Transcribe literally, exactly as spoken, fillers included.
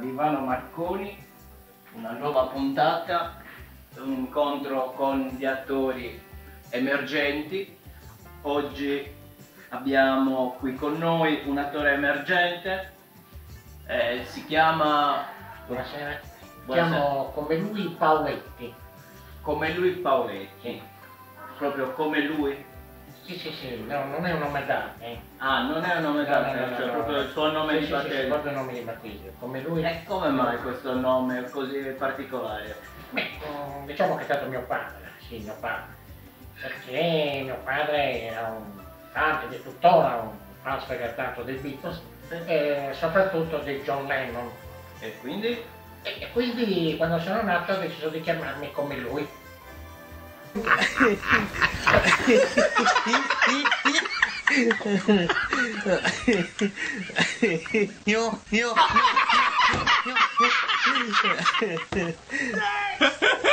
di Ivano Marconi, una nuova puntata, un incontro con gli attori emergenti. Oggi abbiamo qui con noi un attore emergente, eh, si chiama... Buonasera, Buonasera. chiamo come lui Paoletti. Come lui Paoletti, proprio come lui? Sì, sì, sì, no, non è un nome d'arte. Eh. Ah, non è un nome d'arte, no, no, cioè no, proprio no. il suo nome Sì, di sì, sì, sì, battesimo. proprio il nome di battesimo, come lui. E come mai questo nome così particolare? Beh, mm, diciamo che è stato mio padre, sì, mio padre. Perché mio padre era un fan ed è tuttora un fan sfegatato dei Beatles e soprattutto di John Lennon. E quindi? E quindi quando sono nato ho deciso di chiamarmi come lui. Io, io, io, io, io.